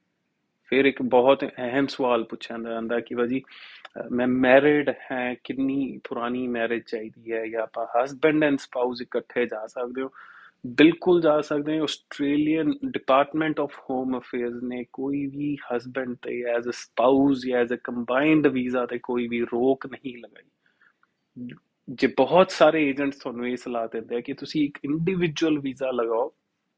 ਫਿਰ ਇੱਕ ਬਹੁਤ ਅਹਿਮ ਸਵਾਲ ਪੁੱਛਿਆ ਜਾਂਦਾ ਕਿ ਭਾਜੀ ਮੈਂ ਮੈਰਿਡ ਹੈ, ਕਿੰਨੀ ਪੁਰਾਣੀ ਮੈਰਿਜ ਚਾਹੀਦੀ ਹੈ, ਜਾਂ ਆਪਾਂ ਹਸਬੈਂਡ ਐਂਡ ਸਪਾਊਸ ਇਕੱਠੇ ਜਾ ਸਕਦੇ ਹੋ। ਬਿਲਕੁਲ ਜਾ ਸਕਦੇ ਹੋ। Australian department of home affairs ਨੇ ਕੋਈ ਵੀ ਹਸਬੈਂਡ ਤੇ ਐਜ਼ ਅ ਸਪਾਊਸ ਜਾਂ ਐਜ਼ ਅ ਕੰਬਾਈਨਡ ਵੀਜ਼ਾ ਤੇ ਕੋਈ ਵੀ ਰੋਕ ਨਹੀਂ ਲਗਾਈ। ਜੇ ਬਹੁਤ ਸਾਰੇ ਏਜੰਟਸ ਤੁਹਾਨੂੰ ਇਹ ਸਲਾਹ ਦਿੰਦੇ ਆ ਕਿ ਤੁਸੀਂ ਇੱਕ ਇੰਡੀਵਿਜੂਅਲ ਵੀਜ਼ਾ ਲਗਾਓ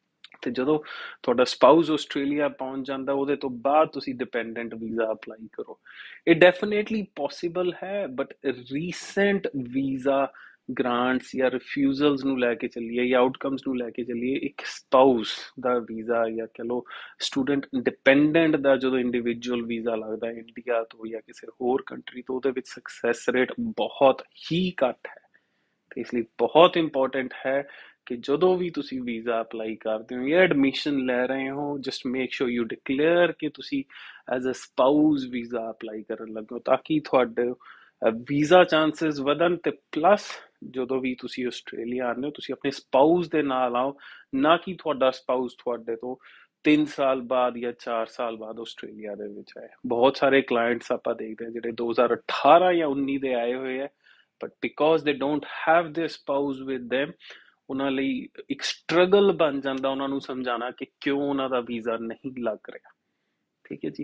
ਤੇ ਜਦੋਂ ਤੁਹਾਡਾ ਸਪਾਊਸ ਆਸਟ੍ਰੇਲੀਆ ਪਹੁੰਚ ਜਾਂਦਾ ਉਹਦੇ ਤੋਂ ਬਾਅਦ ਤੁਸੀਂ ਡਿਪੈਂਡੈਂਟ ਵੀਜ਼ਾ ਅਪਲਾਈ ਕਰੋ। ਇਹ ਡੈਫੀਨੇਟਲੀ ਪੋਸੀਬਲ ਹੈ, ਬਟ ਰੀਸੈਂਟ ਵੀਜ਼ਾ ਗ੍ਰਾਂਟਸ ਜਾਂ ਰਿਫਿਊਜ਼ਲਸ ਨੂੰ ਲੈ ਕੇ ਚੱਲੀਏ ਜਾਂ ਆਊਟਕਮਸ ਨੂੰ ਲੈ ਕੇ ਚੱਲੀਏ, ਇੱਕ ਸਪਾਊਸ ਦਾ ਵੀਜ਼ਾ ਜਾਂ ਕਹ ਲਓ ਸਟੂਡੈਂਟ ਡਿਪੈਂਡੈਂਟ ਦਾ ਜਦੋਂ ਇੰਡੀਵਿਜੂਅਲ ਵੀਜ਼ਾ ਲੱਗਦਾ ਇੰਡੀਆ ਤੋਂ ਜਾਂ ਕਿਸੇ ਹੋਰ ਕੰਟਰੀ ਤੋਂ, ਉਹਦੇ ਵਿੱਚ ਸਕਸੈਸ ਰੇਟ ਬਹੁਤ ਹੀ ਘੱਟ ਹੈ। ਤੇ ਇਸ ਲਈ ਬਹੁਤ ਇੰਪੋਰਟੈਂਟ ਹੈ ਕਿ ਜਦੋਂ ਵੀ ਤੁਸੀਂ ਵੀਜ਼ਾ ਅਪਲਾਈ ਕਰਦੇ ਹੋ ਜਾਂ ਐਡਮਿਸ਼ਨ ਲੈ ਰਹੇ ਹੋ, just make sure you declare ਕਿ ਤੁਸੀਂ as a spouse visa apply ਕਰਨ ਲੱਗੇ ਹੋ, ਤਾਂ ਕਿ ਤੁਹਾਡੇ ਵੀਜ਼ਾ ਚਾਂਸਸ ਵਧਣ। ਤੇ ਪਲੱਸ ਜਦੋਂ ਵੀ ਤੁਸੀਂ ਆਸਟ੍ਰੇਲੀਆ ਆਉਂਦੇ ਹੋ ਤੁਸੀਂ ਆਪਣੇ ਸਪਾਊਸ ਦੇ ਨਾਲ ਆਓ, ਨਾ ਕਿ ਤੁਹਾਡਾ ਸਪਾਊਸ ਤੁਹਾਡੇ ਤੋਂ ਤਿੰਨ ਸਾਲ ਬਾਅਦ ਜਾਂ ਚਾਰ ਸਾਲ ਬਾਅਦ ਆਸਟ੍ਰੇਲੀਆ ਦੇ ਵਿੱਚ ਆਏ। ਬਹੁਤ ਸਾਰੇ ਕਲਾਇੰਟਸ ਆਪਾਂ ਦੇਖਦੇ ਹਾਂ ਜਿਹੜੇ ਦੋ ਹਜ਼ਾਰ ਅਠਾਰਾਂ ਜਾਂ ਉੱਨੀ ਦੇ ਆਏ ਹੋਏ ਹੈ, but because they don't have their spouse with them, ਉਹਨਾਂ ਲਈ ਇੱਕ ਸਟਰਗਲ ਬਣ ਜਾਂਦਾ ਉਹਨਾਂ ਨੂੰ ਸਮਝਾਉਣਾ ਕਿ ਕਿਉਂ ਉਹਨਾਂ ਦਾ ਵੀਜ਼ਾ ਨਹੀਂ ਲੱਗ ਰਿਹਾ। ਠੀਕ ਹੈ ਜੀ।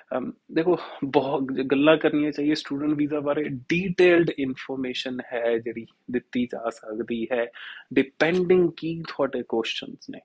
ਦੇਖੋ ਬਹੁਤ ਗੱਲਾਂ ਕਰਨੀਆਂ ਚਾਹੀਏ ਸਟੂਡੈਂਟ ਵੀਜ਼ਾ ਬਾਰੇ, ਡੀਟੇਲਡ ਇਨਫੋਰਮੇਸ਼ਨ ਹੈ ਜਿਹੜੀ ਦਿੱਤੀ ਜਾ ਸਕਦੀ ਹੈ ਡਿਪੈਂਡਿੰਗ ਕੀ ਤੁਹਾਡੇ ਕੁਐਸਚਨਸ ਨੇ।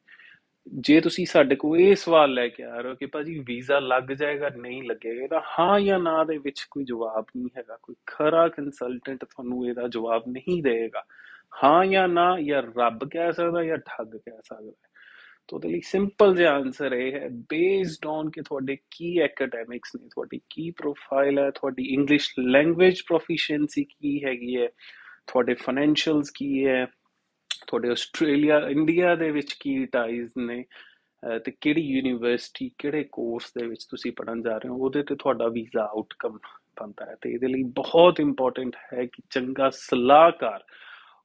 ਜੇ ਤੁਸੀਂ ਸਾਡੇ ਕੋਲ ਇਹ ਸਵਾਲ ਲੈ ਕੇ ਆ ਰਹੇ ਹੋ ਕਿ ਭਾਜੀ ਵੀਜ਼ਾ ਲੱਗ ਜਾਏਗਾ ਨਹੀਂ ਲੱਗੇਗਾ, ਤਾਂ ਹਾਂ ਜਾਂ ਨਾ ਦੇ ਵਿੱਚ ਕੋਈ ਜਵਾਬ ਨਹੀਂ ਹੈਗਾ। ਕੋਈ ਖਰਾ ਕੰਸਲਟੈਂਟ ਤੁਹਾਨੂੰ ਇਹਦਾ ਜਵਾਬ ਨਹੀਂ ਦੇਗਾ। ਹਾਂ ਜਾਂ ਨਾ, ਜਾਂ ਰੱਬ ਕਹਿ ਸਕਦਾ ਜਾਂ ਠੱਗ ਕਹਿ ਸਕਦਾ। ਤਾਂ ਉਹਦੇ ਲਈ ਸਿੰਪਲ ਜਿਹਾ ਆਨਸਰ ਇਹ ਹੈ, ਬੇਸਡ ਔਨ ਕਿ ਤੁਹਾਡੇ ਕੀ ਐਕੈਡੈਮਿਕਸ ਨੇ, ਤੁਹਾਡੀ ਕੀ ਪ੍ਰੋਫਾਈਲ ਹੈ, ਤੁਹਾਡੀ ਇੰਗਲਿਸ਼ ਲੈਂਗੁਏਜ ਪ੍ਰੋਫੀਸ਼ੀਐਂਸੀ ਕੀ ਹੈਗੀ ਹੈ, ਤੁਹਾਡੇ ਫਾਈਨੈਂਸ਼ੀਅਲਸ ਕੀ ਹੈ, ਤੁਹਾਡੇ ਆਸਟ੍ਰੇਲੀਆ ਇੰਡੀਆ ਦੇ ਵਿੱਚ ਕੀ ਟਾਈਜ਼ ਨੇ, ਤੇ ਕਿਹੜੀ ਯੂਨੀਵਰਸਿਟੀ ਕਿਹੜੇ ਕੋਰਸ ਦੇ ਵਿੱਚ ਤੁਸੀਂ ਪੜ੍ਹਨ ਜਾ ਰਹੇ ਹੋ, ਉਹਦੇ ਤੇ ਤੁਹਾਡਾ ਵੀਜ਼ਾ ਆਊਟਕਮ ਬਣਦਾ ਹੈ। ਤੇ ਇਹਦੇ ਲਈ ਬਹੁਤ ਇੰਪੋਰਟੈਂਟ ਹੈ ਕਿ ਚੰਗਾ ਸਲਾਹਕਾਰ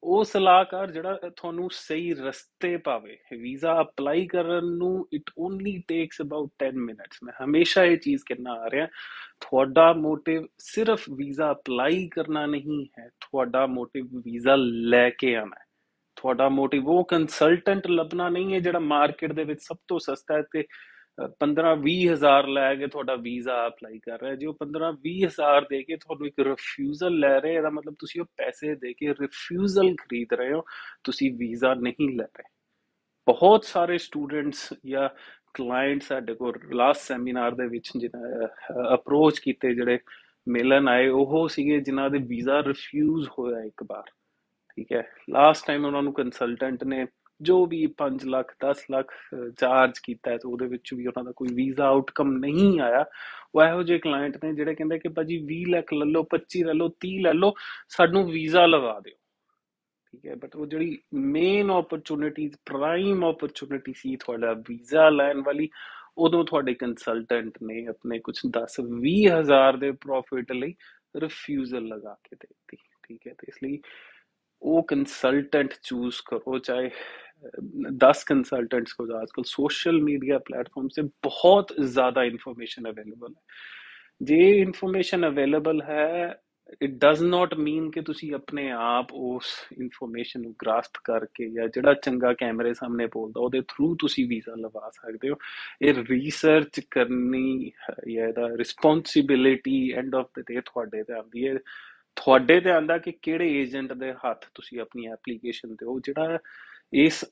ਉਹ ਸਲਾਹਕਾਰ ਜਿਹੜਾ ਤੁਹਾਨੂੰ ਸਹੀ ਰਸਤੇ ਪਾਵੇ। ਵੀਜ਼ਾ ਅਪਲਾਈ ਕਰਨ ਨੂੰ it only takes about ten minutes. ਮੈਂ ਹਮੇਸ਼ਾ ਇਹ ਚੀਜ਼ ਕਹਿਣਾ ਆ ਰਿਹਾ, ਤੁਹਾਡਾ ਮੋਟਿਵ ਸਿਰਫ ਵੀਜ਼ਾ ਅਪਲਾਈ ਕਰਨਾ ਨਹੀਂ ਹੈ, ਤੁਹਾਡਾ ਮੋਟਿਵ ਵੀਜ਼ਾ ਲੈ ਕੇ ਆਣਾ ਹੈ। ਤੁਹਾਡਾ ਮੋਟਿਵ ਉਹ ਕੰਸਲਟੈਂਟ ਲੱਭਣਾ ਨਹੀਂ ਹੈ ਜਿਹੜਾ ਮਾਰਕੀਟ ਦੇ ਵਿੱਚ ਸਭ ਤੋਂ ਸਸਤਾ ਹੈ ਤੇ ਪੰਦਰਾਂ ਵੀਹ ਹਜ਼ਾਰ ਲੈ ਕੇ ਤੁਹਾਡਾ ਵੀਜ਼ਾ ਅਪਲਾਈ ਕਰ ਰਿਹਾ। ਜੇ ਉਹ ਪੰਦਰਾਂ ਵੀਹ ਹਜ਼ਾਰ ਦੇ ਕੇ ਤੁਹਾਨੂੰ ਇੱਕ ਰਿਫਿਊਜ਼ਲ ਲੈ ਰਹੇ, ਇਹਦਾ ਮਤਲਬ ਤੁਸੀਂ ਉਹ ਪੈਸੇ ਦੇ ਕੇ ਰਿਫਿਊਜ਼ਲ ਖਰੀਦ ਰਹੇ ਹੋ, ਤੁਸੀਂ ਵੀਜ਼ਾ ਨਹੀਂ ਲੈ ਰਹੇ। ਬਹੁਤ ਸਾਰੇ ਸਟੂਡੈਂਟਸ ਜਾਂ ਕਲਾਇੰਟ ਸਾਡੇ ਕੋਲ ਲਾਸਟ ਸੈਮੀਨਾਰ ਦੇ ਵਿੱਚ ਜਿਹਨਾਂ ਅਪਰੋਚ ਕੀਤੇ, ਜਿਹੜੇ ਮਿਲਣ ਆਏ, ਉਹ ਸੀਗੇ ਜਿਨ੍ਹਾਂ ਦੇ ਵੀਜ਼ਾ ਰਿਫਿਊਜ਼ ਹੋਇਆ ਇੱਕ ਵਾਰ। ਠੀਕ ਹੈ, ਲਾਸਟ ਟਾਈਮ ਉਹਨਾਂ ਨੂੰ ਕੰਸਲਟੈਂਟ ਨੇ ਜੋ ਵੀ ਪੰਜ ਲੱਖ ਦਸ ਲੱਖ ਚਾਰਜ ਕੀਤਾ ਹੈ, ਤੇ ਉਹਦੇ ਵਿੱਚ ਵੀ ਉਹਨਾਂ ਦਾ ਕੋਈ ਵੀਜ਼ਾ ਆਊਟਕਮ ਨਹੀਂ ਆਇਆ। ਉਹ ਇਹੋ ਜਿਹੇ ਕਲਾਇੰਟ ਨੇ ਜਿਹੜੇ ਕਹਿੰਦੇ ਕਿ ਭਾਜੀ ਵੀਹ ਲੱਖ ਲੈ ਲਓ, ਪੱਚੀ ਲੈ ਲਓ, ਤੀਹ ਲੈ ਲਓ, ਸਾਨੂੰ ਵੀਜ਼ਾ ਲਗਾ ਦਿਓ। ਠੀਕ ਹੈ, ਬਟ ਉਹ ਜਿਹੜੀ ਮੇਨ ਓਪਰਚੁਨਿਟੀ, ਪ੍ਰਾਈਮ ਓਪਰਚੁਨਿਟੀ ਸੀ ਤੁਹਾਡਾ ਵੀਜ਼ਾ ਲੈਣ ਵਾਲੀ, ਉਦੋਂ ਤੁਹਾਡੇ ਕੰਸਲਟੈਂਟ ਨੇ ਆਪਣੇ ਕੁਝ ਦਸ ਵੀਹ ਹਜ਼ਾਰ ਦੇ ਪ੍ਰੋਫਿਟ ਲਈ ਰਿਫਿਊਜ਼ਲ ਲਗਾ ਕੇ ਦੇ ਦਿੱਤੀ। ਠੀਕ ਹੈ, ਤੇ ਇਸ ਲਈ वो कंसल्टेंट चूज करो, चाहे दस कंसल्टेंट्स को। आजकल सोशल मीडिया प्लेटफॉर्म से बहुत ज़्यादा इंफॉर्मेशन अवेलेबल है। जे इंफॉर्मेशन अवेलेबल है, इट डज नॉट मीन कि तुसी अपने आप उस इंफॉर्मेशन ग्रास्प करके या जिहड़ा चंगा कैमरे सामने बोलदा ਉਹਦੇ थ्रू तुसी वीज़ा लवा सकते हो। ਇਹ रिसर्च करनी या ਇਹਦਾ responsibility end of the day ਤੁਹਾਡੇ ਤੇ ਆਉਂਦੀ ਹੈ। ਤੁਹਾਡੇ ਤੇ ਆਂਦਾ ਕਿ ਕਿਹੜੇ ਏਜੰਟ ਦੇ ਹੱਥ ਤੁਸੀਂ ਆਪਣੀ ਐਪਲੀਕੇਸ਼ਨ ਦਿਓ, ਜਿਹੜਾ ਇਸ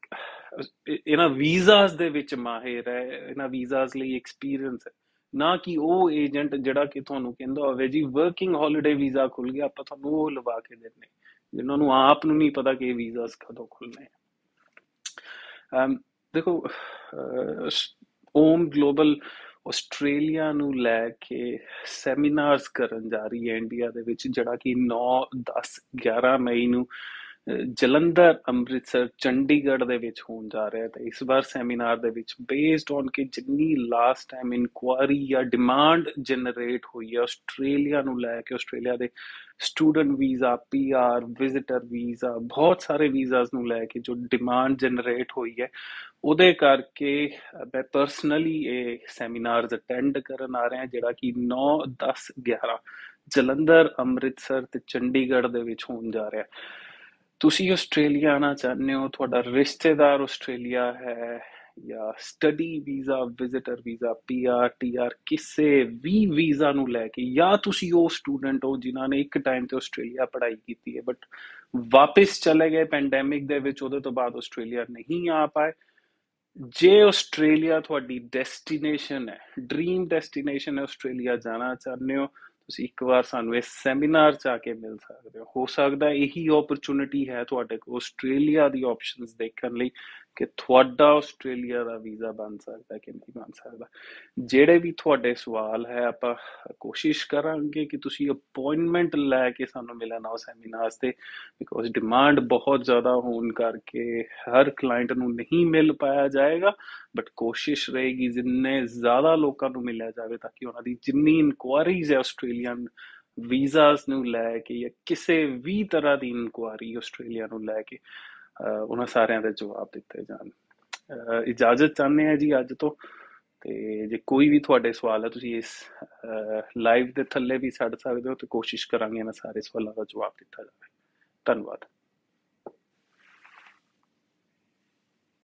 ਇਹਨਾਂ ਵੀਜ਼ਾਸ ਦੇ ਵਿੱਚ ਮਾਹਿਰ ਹੈ, ਇਹਨਾਂ ਵੀਜ਼ਾਸ ਲਈ ਐਕਸਪੀਰੀਅੰਸ ਹੈ, ਨਾ ਕਿ ਉਹ ਏਜੰਟ ਜਿਹੜਾ ਕਿ ਤੁਹਾਨੂੰ ਕਹਿੰਦਾ ਹੋਵੇ ਜੀ ਵਰਕਿੰਗ ਹੌਲੀਡੇ ਵੀਜ਼ਾ ਖੁੱਲ ਗਿਆ, ਆਪਾਂ ਤੁਹਾਨੂੰ ਉਹ ਲਵਾ ਕੇ ਦਿੰਨੇ, ਜਿਨ੍ਹਾਂ ਨੂੰ ਆਪ ਨੂੰ ਨਹੀਂ ਪਤਾ ਕਿ ਇਹ ਵੀਜ਼ਾਸ ਕਦੋਂ ਖੁੱਲਣੇ ਆ। ਦੇਖੋ, ਓਮ ਗਲੋਬਲ ਆਸਟ੍ਰੇਲੀਆ ਨੂੰ ਲੈ ਕੇ ਸੈਮੀਨਾਰਸ ਕਰਨ ਜਾ ਰਹੀ ਹੈ ਇੰਡੀਆ ਦੇ ਵਿੱਚ, ਜਿਹੜਾ ਕਿ ਨੌ ਦਸ ਗਿਆਰਾਂ ਮਈ ਨੂੰ ਜਲੰਧਰ, ਅੰਮ੍ਰਿਤਸਰ, ਚੰਡੀਗੜ੍ਹ ਦੇ ਵਿੱਚ ਹੋਣ ਜਾ ਰਿਹਾ। ਤੇ ਇਸ ਵਾਰ ਸੈਮੀਨਾਰ ਦੇ ਵਿੱਚ ਬੇਸਡ ਔਨ ਕਿ ਜਿੰਨੀ ਲਾਸਟ ਟਾਈਮ ਇਨਕੁਆਇਰੀ ਜਾਂ ਡਿਮਾਂਡ ਜਨਰੇਟ ਹੋਈ ਹੈ ਆਸਟ੍ਰੇਲੀਆ ਨੂੰ ਲੈ ਕੇ, ਆਸਟ੍ਰੇਲੀਆ ਦੇ student visa, P R, visitor visa, ਬਹੁਤ ਸਾਰੇ ਵੀਜ਼ਾਸ ਨੂੰ ਲੈ ਕੇ ਜੋ ਡਿਮਾਂਡ ਜਨਰੇਟ ਹੋਈ ਹੈ, ਉਹਦੇ ਕਰਕੇ ਮੈਂ ਪਰਸਨਲੀ ਇਹ ਸੈਮੀਨਾਰਸ ਅਟੈਂਡ ਕਰਨ ਆ ਰਿਹਾ, ਜਿਹੜਾ ਕਿ ਨੌ ਦਸ ਗਿਆਰਾਂ ਜਲੰਧਰ, ਅੰਮ੍ਰਿਤਸਰ ਤੇ ਚੰਡੀਗੜ੍ਹ ਦੇ ਵਿੱਚ ਹੋਣ ਜਾ ਰਿਹਾ। ਤੁਸੀਂ ਆਸਟ੍ਰੇਲੀਆ ਆਉਣਾ ਚਾਹੁੰਦੇ ਹੋ, ਤੁਹਾਡਾ ਰਿਸ਼ਤੇਦਾਰ ਆਸਟ੍ਰੇਲੀਆ ਹੈ, ਜਾਂ study visa, visitor visa, P R, T R, ਕਿਸੇ ਵੀ ਵੀਜ਼ਾ ਨੂੰ ਲੈ ਕੇ, ਜਾਂ ਤੁਸੀਂ ਉਹ ਸਟੂਡੈਂਟ ਹੋ ਜਿਨ੍ਹਾਂ ਨੇ ਇੱਕ ਟਾਈਮ ਤੇ ਆਸਟ੍ਰੇਲੀਆ ਪੜ੍ਹਾਈ ਕੀਤੀ ਹੈ ਬਟ ਵਾਪਿਸ ਚਲੇ ਗਏ ਪੈਂਡੈਮਿਕ ਦੇ ਵਿੱਚ, ਉਹਦੇ ਤੋਂ ਬਾਅਦ ਆਸਟ੍ਰੇਲੀਆ ਨਹੀਂ ਆ ਪਾਏ। ਜੇ ਆਸਟ੍ਰੇਲੀਆ ਤੁਹਾਡੀ ਡੈਸਟੀਨੇਸ਼ਨ ਹੈ, ਡ੍ਰੀਮ ਡੈਸਟੀਨੇਸ਼ਨ ਹੈ, ਆਸਟ੍ਰੇਲੀਆ ਜਾਣਾ ਚਾਹੁੰਦੇ ਹੋ, ਤੁਸੀਂ ਇੱਕ ਵਾਰ ਸਾਨੂੰ ਇਸ ਸੈਮੀਨਾਰ 'ਚ ਆ ਕੇ ਮਿਲ ਸਕਦੇ ਹੋ। ਹੋ ਸਕਦਾ ਇਹੀ ਓਪਰਚੁਨਿਟੀ ਹੈ ਤੁਹਾਡੇ ਕੋਲ ਆਸਟ੍ਰੇਲੀਆ ਦੀ ਆਪਸ਼ਨਸ ਦੇਖਣ ਲਈ ਕਿ ਤੁਹਾਡਾ ਆਸਟ੍ਰੇਲੀਆ ਦਾ ਵੀਜ਼ਾ ਬਣ ਸਕਦਾ ਕਿ ਨਹੀਂ ਬਣ ਸਕਦਾ। ਜਿਹੜੇ ਵੀ ਤੁਹਾਡੇ ਸਵਾਲ ਹੈ, ਆਪਾਂ ਕੋਸ਼ਿਸ਼ ਕਰਾਂਗੇ ਕਿ ਤੁਸੀਂ ਅਪਾਇੰਟਮੈਂਟ ਲੈ ਕੇ ਸਾਨੂੰ ਮਿਲਣ ਆਓ ਸੈਮੀਨਾਰਸ ਤੇ, ਬਿਕੋਜ਼ ਡਿਮਾਂਡ ਬਹੁਤ ਜ਼ਿਆਦਾ ਹੋਣ ਕਰਕੇ ਹਰ ਕਲਾਇੰਟ ਨੂੰ ਨਹੀਂ ਮਿਲ ਪਾਇਆ ਜਾਏਗਾ, ਬਟ ਕੋਸ਼ਿਸ਼ ਰਹੇਗੀ ਜਿੰਨੇ ਜ਼ਿਆਦਾ ਲੋਕਾਂ ਨੂੰ ਮਿਲਿਆ ਜਾਵੇ ਤਾਂ ਕਿ ਉਹਨਾਂ ਦੀ ਜਿੰਨੀ ਇਨਕੁਆਇਰੀਜ਼ ਹੈ ਆਸਟ੍ਰੇਲੀਅਨ ਵੀਜ਼ਾਸ ਨੂੰ ਲੈ ਕੇ ਜਾਂ ਕਿਸੇ ਵੀ ਤਰ੍ਹਾਂ ਦੀ ਇਨਕੁਆਇਰੀ ਆਸਟ੍ਰੇਲੀਆ ਨੂੰ ਲੈ ਕੇ, ਉਹਨਾਂ ਸਾਰਿਆਂ ਦੇ ਜਵਾਬ ਦਿੱਤੇ ਜਾਣ। ਇਜਾਜ਼ਤ ਚਾਹੁੰਦੇ ਹਾਂ ਜੀ ਅੱਜ ਤੋਂ, ਤੇ ਜੇ ਕੋਈ ਵੀ ਤੁਹਾਡੇ ਸਵਾਲ ਹੈ ਤੁਸੀਂ ਇਸ ਲਾਈਵ ਦੇ ਥੱਲੇ ਵੀ ਛੱਡ ਸਕਦੇ ਹੋ, ਤੇ ਕੋਸ਼ਿਸ਼ ਕਰਾਂਗੇ ਇਹਨਾਂ ਸਾਰੇ ਸਵਾਲਾਂ ਦਾ ਜਵਾਬ ਦਿੱਤਾ ਜਾਵੇ। ਧੰਨਵਾਦ।